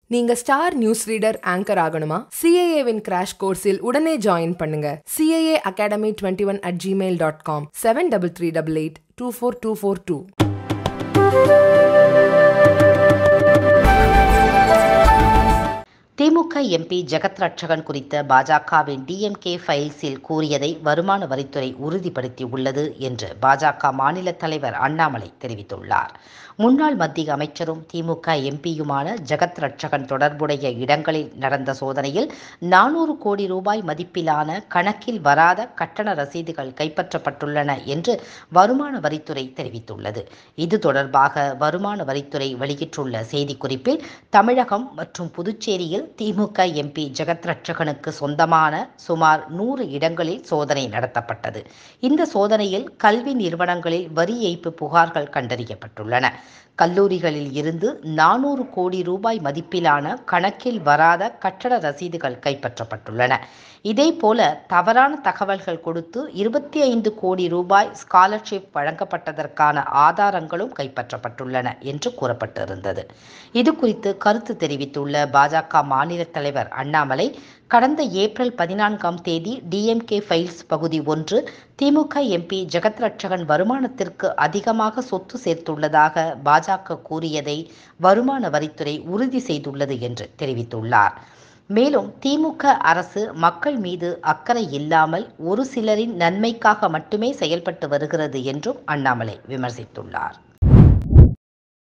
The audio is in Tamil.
நீங்க ஸ்டார் நியூஸ் ரீடர் ஆங்கர் ஆகணுமா? CAA-வின் கிராஷ் கோர்ஸில் உடனே ஜாயின் பண்ணுங்க. CAAacademy21@gmail.com 7338824242. திமுக எம்பி ஜெகத் ரட்சகன் குறித்த பாஜகவின் DMK ஃபைல்ஸில் கூறியதை வருமான வரித்துறை உறுதிப்படுத்தியுள்ளது என்று பாஜக மாநில தலைவர் அண்ணாமலை தெரிவித்துள்ளார். முன்னாள் மத்திய அமைச்சரும் திமுக எம்பியுமான ஜெகத் ரட்சகன் தொடர்புடைய இடங்களில் நடந்த சோதனையில் 400 கோடி ரூபாய் மதிப்பிலான கணக்கில் வராத கட்டண ரசீதுகள் கைப்பற்றப்பட்டுள்ளன என்று வருமான வரித்துறை தெரிவித்துள்ளது. இது தொடர்பாக வருமான வரித்துறை வெளியிட்டுள்ள செய்திக்குறிப்பில் தமிழகம் மற்றும் புதுச்சேரியில் திமுக எம்பி ஜெகத் ரட்சகனுக்கு சொந்தமான சுமார் 100 இடங்களில் சோதனை நடத்தப்பட்டது. இந்த சோதனையில் கல்வி நிறுவனங்களில் வரி ஏய்ப்பு புகார்கள் கண்டறியப்பட்டுள்ளன. கல்லூரிகளில் இருந்து 400 கோடி ரூபாய் மதிப்பிலான கணக்கில் வராத கட்டண ரசீதுகள் கைப்பற்றப்பட்டுள்ளன. இதேபோல தவறான தகவல்கள் கொடுத்து 25 கோடி ரூபாய் ஸ்காலர்ஷிப் வழங்கப்பட்டதற்கான ஆதாரங்களும் கைப்பற்றப்பட்டுள்ளன என்று கூறப்பட்டிருந்தது. இது குறித்து கருத்து தெரிவித்துள்ள பாஜக மாநில தலைவர் அண்ணாமலை, கடந்த ஏப்ரல் 14ஆம் தேதி DMK ஃபைல்ஸ் பகுதி 1 திமுக எம்பி ஜெகத் ரட்சகன் வருமானத்திற்கு அதிகமாக சொத்து சேர்த்துள்ளதாக பாஜக கூறியதை வருமான வரித்துறை உறுதி செய்துள்ளது என்று தெரிவித்துள்ளார். மேலும் திமுக அரசு மக்கள் மீது அக்கறை இல்லாமல் ஒரு சிலரின் நன்மைக்காக மட்டுமே செயல்பட்டு வருகிறது என்றும் அண்ணாமலை விமர்சித்துள்ளார்.